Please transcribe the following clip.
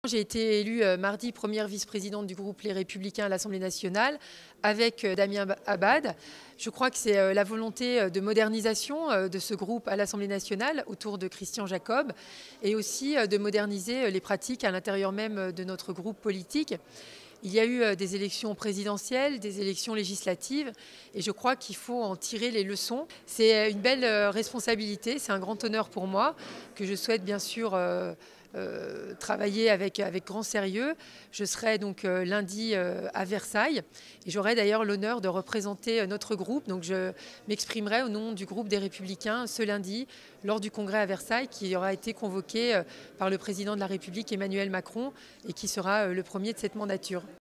J'ai été élue mardi première vice-présidente du groupe Les Républicains à l'Assemblée nationale avec Damien Abad. Je crois que c'est la volonté de modernisation de ce groupe à l'Assemblée nationale autour de Christian Jacob et aussi de moderniser les pratiques à l'intérieur même de notre groupe politique. Il y a eu des élections présidentielles, des élections législatives et je crois qu'il faut en tirer les leçons. C'est une belle responsabilité, c'est un grand honneur pour moi que je souhaite bien sûr travailler avec grand sérieux. Je serai donc lundi à Versailles et j'aurai d'ailleurs l'honneur de représenter notre groupe. Donc je m'exprimerai au nom du groupe des Républicains ce lundi lors du congrès à Versailles qui aura été convoqué par le président de la République Emmanuel Macron et qui sera le premier de cette mandature.